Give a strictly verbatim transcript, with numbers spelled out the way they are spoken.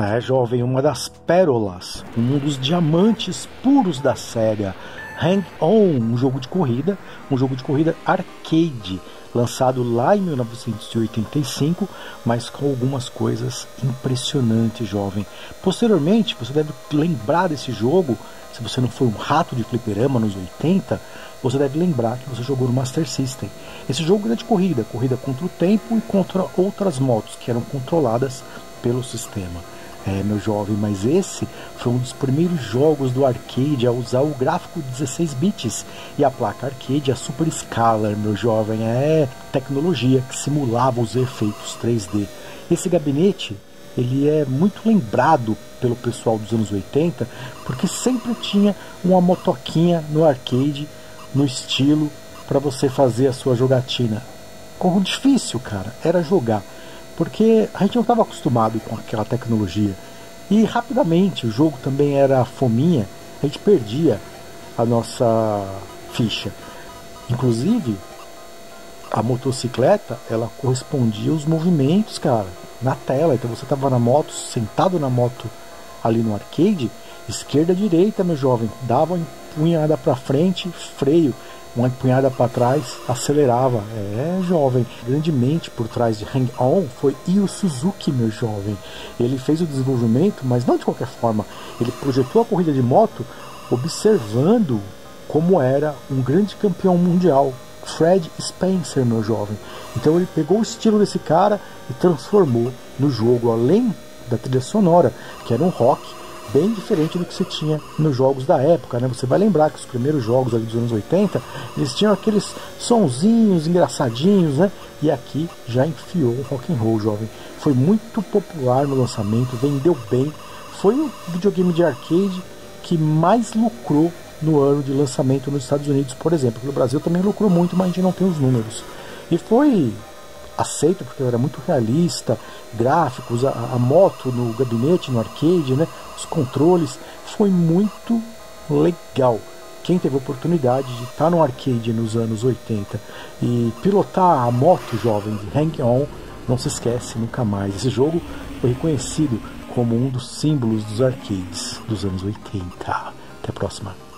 É, jovem, uma das pérolas, um dos diamantes puros da SEGA, Hang-On, um jogo de corrida, um jogo de corrida arcade, lançado lá em mil novecentos e oitenta e cinco, mas com algumas coisas impressionantes, jovem. Posteriormente, você deve lembrar desse jogo, se você não foi um rato de fliperama nos oitenta, você deve lembrar que você jogou no Master System. Esse jogo era de corrida, corrida contra o tempo e contra outras motos que eram controladas pelo sistema. É, meu jovem, mas esse foi um dos primeiros jogos do arcade a usar o gráfico dezesseis bits e a placa arcade, a Super Scalar, meu jovem, é tecnologia que simulava os efeitos três D. Esse gabinete, ele é muito lembrado pelo pessoal dos anos oitenta, porque sempre tinha uma motoquinha no arcade, no estilo, para você fazer a sua jogatina. Como difícil, cara, era jogar. Porque a gente não estava acostumado com aquela tecnologia. E rapidamente o jogo também era fominha, a gente perdia a nossa ficha. Inclusive, a motocicleta, ela correspondia aos movimentos, cara, na tela. Então você estava na moto, sentado na moto ali no arcade, esquerda, direita, meu jovem, dava uma empunhada para frente, freio, uma empunhada para trás, acelerava. É, jovem, grandemente por trás de Hang-On foi Yu Suzuki, meu jovem. Ele fez o desenvolvimento, mas não de qualquer forma. Ele projetou a corrida de moto observando como era um grande campeão mundial, Fred Spencer, meu jovem. Então ele pegou o estilo desse cara e transformou no jogo, além da trilha sonora, que era um rock bem diferente do que você tinha nos jogos da época, né? Você vai lembrar que os primeiros jogos ali dos anos oitenta, eles tinham aqueles sonzinhos engraçadinhos, né? E aqui já enfiou o rock and roll, jovem. Foi muito popular no lançamento, vendeu bem. Foi o videogame de arcade que mais lucrou no ano de lançamento nos Estados Unidos, por exemplo. No Brasil também lucrou muito, mas a gente não tem os números. E foi aceito porque era muito realista, gráficos, a, a moto no gabinete, no arcade, né? Os controles, foi muito legal. Quem teve a oportunidade de estar no arcade nos anos oitenta e pilotar a moto, jovem, de Hang-On, não se esquece nunca mais. Esse jogo foi reconhecido como um dos símbolos dos arcades dos anos oitenta. Até a próxima.